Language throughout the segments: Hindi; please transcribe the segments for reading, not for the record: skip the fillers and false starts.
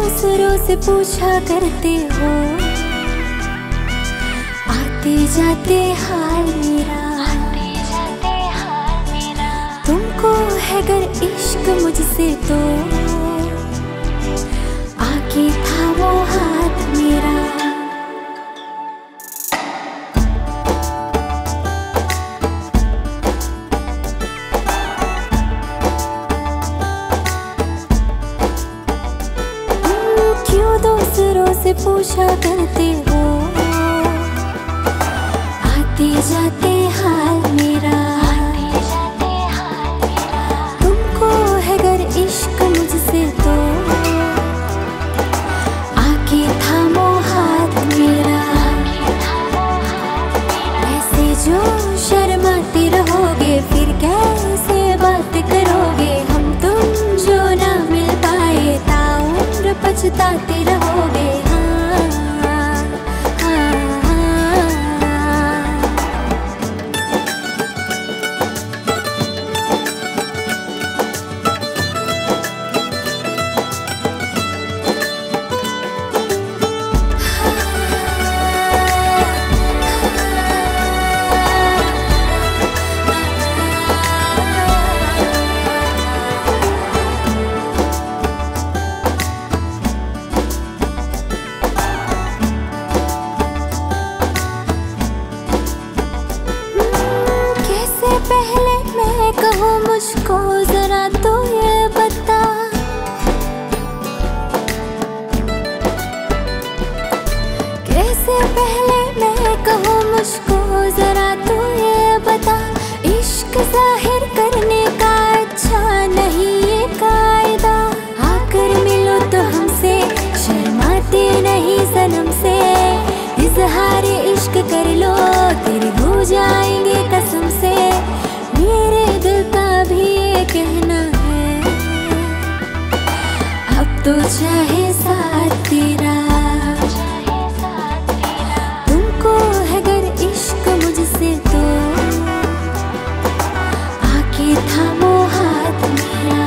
दूसरों से पूछा करते हो, आते जाते हाल मेरा। तुमको है गर इश्क मुझसे तो आके थामो हाथ मेरा। क्यों दूसरों से पूछा करते हो, आते जाते हाल मेरा। तुमको है गर इश्क मुझसे तो आके थामो हाथ मेरा। ऐसे जो शर्माते रहोगे फिर कैसे बात करोगे। हम तुम जो ना मिल पाए ताउम्र पछताते रहोगे। पहले मैं कहूँ मुझको जरा तो ये बता, कैसे पहले मैं कहूँ मुझको जरा तो ये बता। इश्क जाहिर करने का अच्छा नहीं ये कायदा। आकर मिलो तो हमसे शर्माते नहीं सनम से। इजहार इश्क कर लो तेरे हो जाएंगे कसम से। मेरे दिल का भी ये कहना है अब तो चाहे साथ तेरा। तुमको है गर इश्क मुझसे तो आके थामो हाथ मेरा।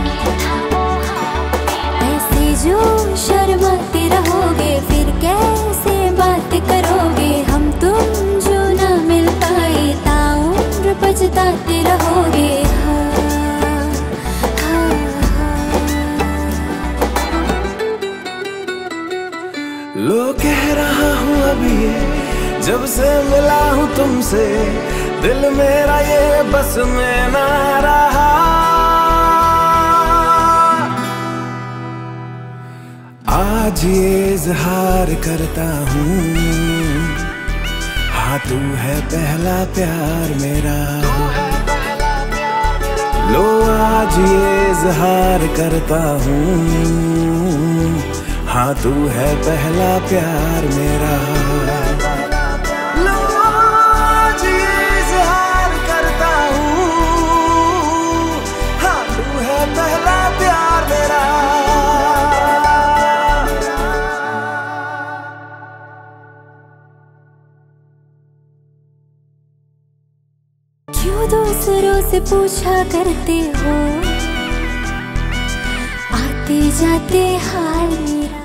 ऐसे जो शर्माते रहोगे फिर कैसे बात करोगे। हम तुम जो ना मिल पाए ताउम्र पछताते रहोगे। लो कह रहा हूँ अभी ये, जब से मिला हूँ तुमसे दिल मेरा ये बस में ना रहा। आज ये इजहार करता हूँ, हाँ तू है पहला प्यार मेरा। लो आज ये इजहार करता हूँ, हाँ तू है पहला प्यार मेरा। लो आज ये इजहार करता हूँ, हाँ तू है पहला प्यार मेरा। क्यों दूसरों से पूछा करते हो, आते जाते हाल मेरा।